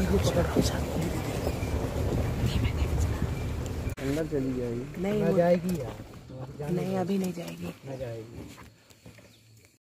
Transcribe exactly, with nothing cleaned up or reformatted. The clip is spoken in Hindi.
अंदर चली जाएगी। नहीं ना जाएगी यार, नहीं अभी नहीं जाएगी। ना जाएगी।